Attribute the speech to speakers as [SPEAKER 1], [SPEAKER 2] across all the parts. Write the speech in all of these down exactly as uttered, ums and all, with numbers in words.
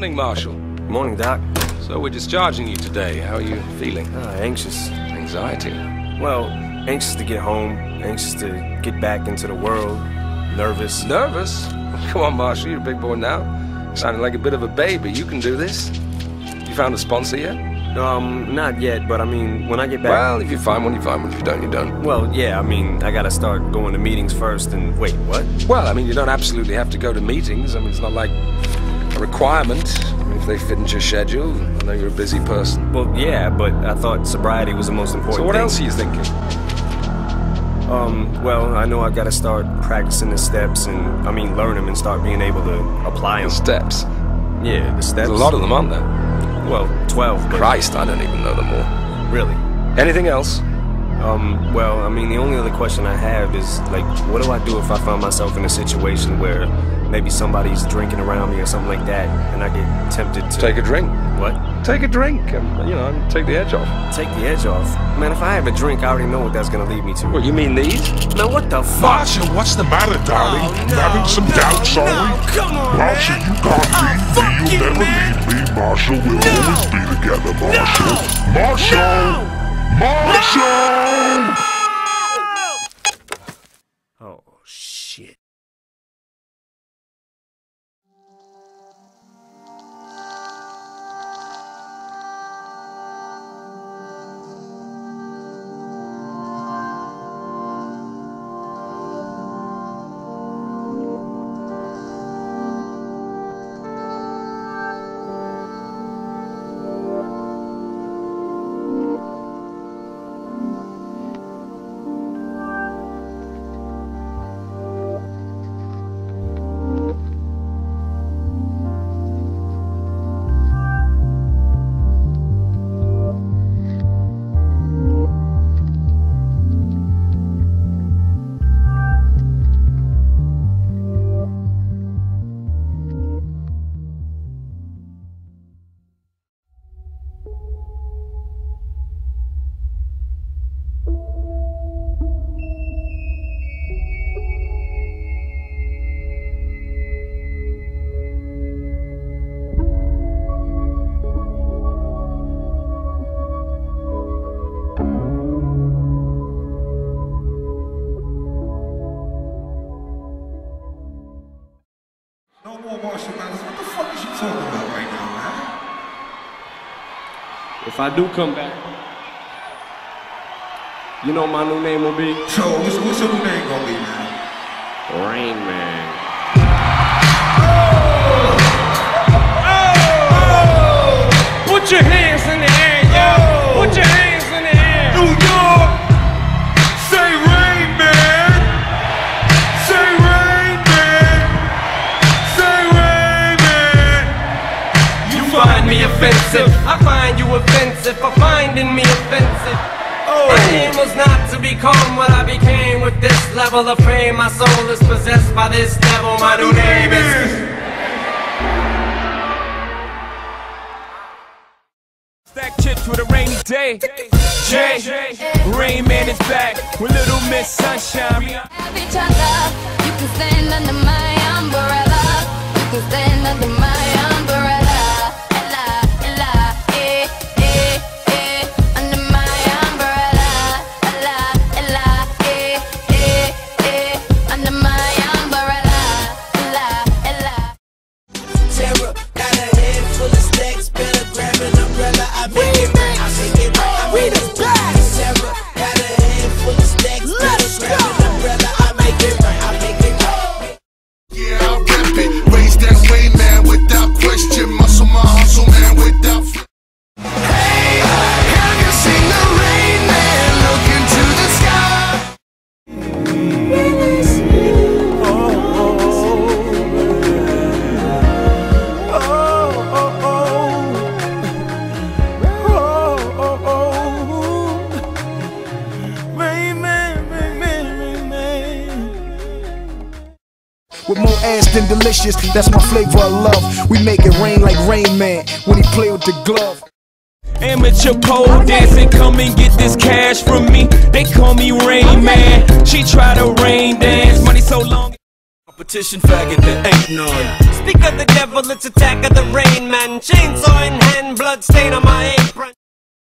[SPEAKER 1] Morning, Marshal.
[SPEAKER 2] Morning, Doc.
[SPEAKER 1] So we're discharging you today. How are you feeling?
[SPEAKER 2] Uh, anxious.
[SPEAKER 1] Anxiety?
[SPEAKER 2] Well, anxious to get home, anxious to get back into the world, nervous.
[SPEAKER 1] Nervous? Come on, Marshal, you're a big boy now. Sounding like a bit of a baby. You can do this. You found a sponsor yet?
[SPEAKER 2] Um, not yet, but I mean, when I get back...
[SPEAKER 1] Well, if you find one, you find one. If you don't, you don't.
[SPEAKER 2] Well, yeah, I mean, I gotta start going to meetings first and... Wait, what?
[SPEAKER 1] Well, I mean, you don't absolutely have to go to meetings. I mean, it's not like a requirement. I mean, if they fit into your schedule, I know you're a busy person.
[SPEAKER 2] Well, yeah, but I thought sobriety was the most important
[SPEAKER 1] So what
[SPEAKER 2] thing.
[SPEAKER 1] else are you thinking?
[SPEAKER 2] Um, well, I know I gotta start practicing the steps and, I mean, learn them and start being able to apply them.
[SPEAKER 1] The steps?
[SPEAKER 2] Yeah, the steps.
[SPEAKER 1] There's a lot of them, aren't there?
[SPEAKER 2] Well, twelve, but...
[SPEAKER 1] Christ, I don't even know them all.
[SPEAKER 2] Really?
[SPEAKER 1] Anything else?
[SPEAKER 2] Um, well, I mean, the only other question I have is, like, what do I do if I find myself in a situation where maybe somebody's drinking around me or something like that, and I get tempted to...
[SPEAKER 1] Take a drink.
[SPEAKER 2] What?
[SPEAKER 1] Take a drink, and, you know, take the edge off.
[SPEAKER 2] Take the edge off? Man, if I have a drink, I already know what that's gonna lead me to.
[SPEAKER 1] What, you mean these?
[SPEAKER 2] Man, what the fuck?
[SPEAKER 3] Marshal, what's the matter, darling?
[SPEAKER 2] Oh, no,
[SPEAKER 3] Having some
[SPEAKER 2] no,
[SPEAKER 3] doubts,
[SPEAKER 2] no,
[SPEAKER 3] are we?
[SPEAKER 2] come on,
[SPEAKER 3] Marshal,
[SPEAKER 2] man.
[SPEAKER 3] you can't
[SPEAKER 2] Oh,
[SPEAKER 3] leave me.
[SPEAKER 2] fuck
[SPEAKER 3] You'll
[SPEAKER 2] you,
[SPEAKER 3] never
[SPEAKER 2] man.
[SPEAKER 3] leave me, Marshal. We'll
[SPEAKER 2] No.
[SPEAKER 3] always be together, Marshal.
[SPEAKER 2] No.
[SPEAKER 3] Marshal!
[SPEAKER 2] No.
[SPEAKER 3] Marshal!
[SPEAKER 2] Oh, shit.
[SPEAKER 4] No more Marshal Mathers. What the fuck is you talking about right now, man?
[SPEAKER 2] If I do come back, you know what my new name will be?
[SPEAKER 4] So, what's, what's your new name gonna be, man?
[SPEAKER 2] Rain Man.
[SPEAKER 5] Put your hands in the air, yo! Put your hands in the air!
[SPEAKER 4] New York! Say Rain Man! Say Rain Man! Say Rain Man!
[SPEAKER 5] You find me offensive, I find you offensive for finding me offensive.
[SPEAKER 4] Oh.
[SPEAKER 5] My aim was not to become what I became with this level of fame. My soul is possessed by this devil. My new name is... Stack chips with a rainy day. Jay, Rain Man is back with Little Miss Sunshine.
[SPEAKER 6] Have each other. You can stand under my umbrella. You can stand under my umbrella. Ella, Ella, eh, eh, eh. Under my umbrella. Ella, Ella, eh, eh, eh. Under my umbrella. Ella, Ella.
[SPEAKER 7] Terror, got a head full of stacks, better grab an umbrella. I make it right, I make it right, I make it right. Terror, got a head full of stacks, better grab an umbrella. I make it right, I make it right.
[SPEAKER 3] Yeah, I rap it. Raise that way, man, without question. Muscle my hustle, man, without... Hey, have you seen the Rain Man look into the sky?
[SPEAKER 8] With more ass than delicious, that's my flavor of love. We make it rain like Rain Man when he play with the glove.
[SPEAKER 5] Amateur pole dancing, come and get this cash from me. They call me Rain Man. She try to rain dance, money so long.
[SPEAKER 9] Competition faggot, there ain't none.
[SPEAKER 5] Speak of the devil, it's attack of the rain man. Chainsaw in hand, blood stain on my apron.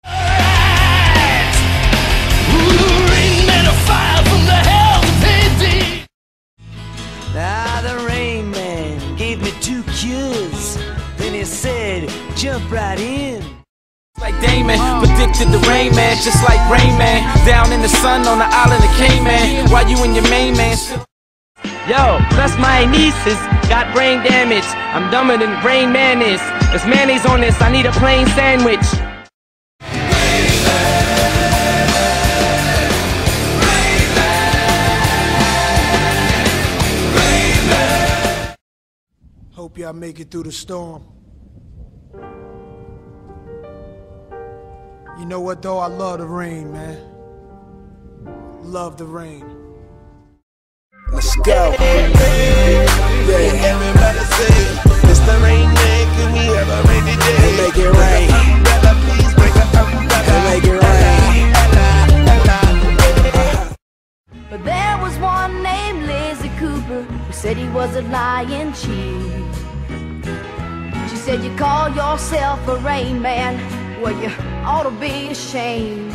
[SPEAKER 7] Rain Man, a fire from the hells of Hades.
[SPEAKER 10] Ah, the Rain Man gave me two cures. Then he said, jump right in.
[SPEAKER 11] Like Damon, predicted the Rain Man, just like Rain Man. Down in the sun on the island of Cayman, while you and your main man still.
[SPEAKER 5] Yo, plus my nieces got brain damage. I'm dumber than Rain Man is. There's mayonnaise on this, I need a plain sandwich.
[SPEAKER 8] Hope y'all make it through the storm. You know what though? I love the rain, man. Love the rain.
[SPEAKER 3] Let's go. Yeah. Everybody say, Mister Rain Man, can we have a rainy day? Make it rain. Umbrella, please bring an umbrella. Make it rain.
[SPEAKER 6] But there was one named Lizzie Cooper who said he was a lying chief. She said you call yourself a Rain Man, well you ought to be ashamed.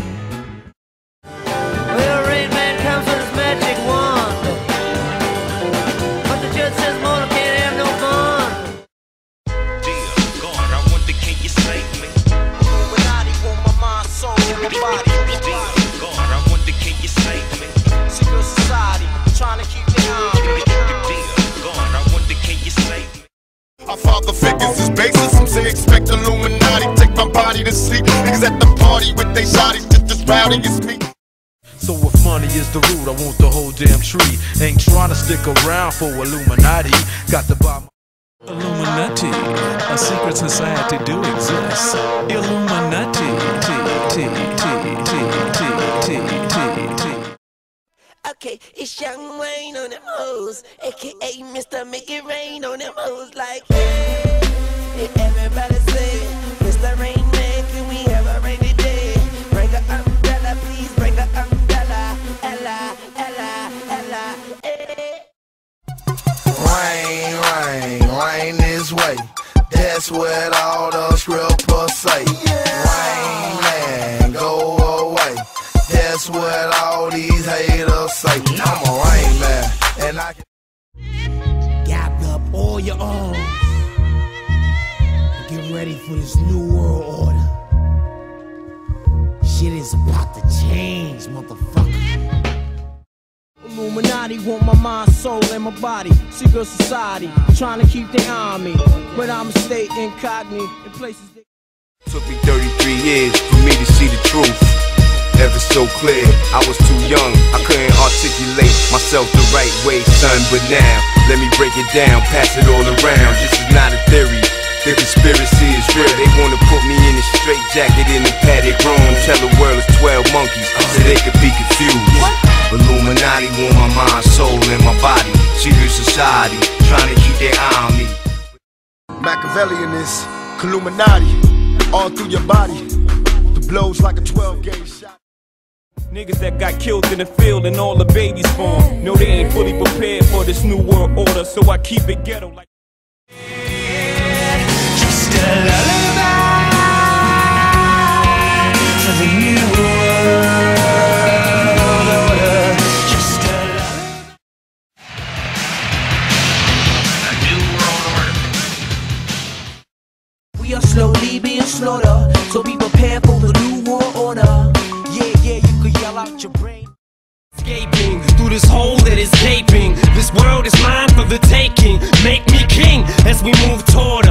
[SPEAKER 10] Well, Rain Man comes with his magic wand, but the judge says mortal can't have no fun.
[SPEAKER 3] Dear God, I wonder can you save me? Illuminati want my mind, soul, and my body. Dear God, I wonder can you save me? Secret society, trying to keep me on. Dear God, I wonder can you save me? Our father figures is basis. Some say expect Illuminati. Take my body to sleep. Niggas at the party with they shotties just as rowdy as me.
[SPEAKER 9] So if money is the root, I want the whole damn tree. Ain't trying to stick around for Illuminati. Got to buy my
[SPEAKER 12] Illuminati, a secret society do exist. Illuminati, T, T, T, T, T, T, T, T.
[SPEAKER 7] Okay, it's Young Wayne on them hoes, aka Mister Make It Rain on them hoes. Like, hey, hey, everybody say, Mister Rain Man, can we have a rainy day? Bring an umbrella, please bring an umbrella. Ella, Ella, Ella, hey.
[SPEAKER 3] Rain, rain, rain this way. That's what all the scrippers say. Rain Man, go away. That's what all these haters say. I'm a Rain Man, and I can
[SPEAKER 10] Gather up all your arms. Get ready for this new world order. Shit is about to change, motherfucker. Illuminati want my mind, soul, and my body. Secret society, trying to keep their eye on me. But I'ma stay incognito in places that
[SPEAKER 2] Took me thirty-three years for me to see the truth. Ever so clear, I was too young, I couldn't articulate myself the right way, son. But now, let me break it down, pass it all around. This is not a theory, the conspiracy is real. They wanna put me in a straight jacket in a padded room. Tell the world it's twelve monkeys, so they could be confused. Illuminati want my mind, soul, and my body. Secret society, trying to keep their eye on me.
[SPEAKER 8] Machiavellian is Illuminati, all through your body. The blows like a twelve gauge shot.
[SPEAKER 9] niggas that got killed in the field and all the babies born. No, they ain't fully prepared for this new world order, so I keep it ghetto like.
[SPEAKER 7] Just a lullaby for the new world order. Just a lullaby. A new world order. We are slowly being slaughtered, so be prepared for the new world order. Yeah, yeah, you could yell out your brain.
[SPEAKER 5] Escaping through this hole that is gaping. This world is mine for the taking. Make me king as we move toward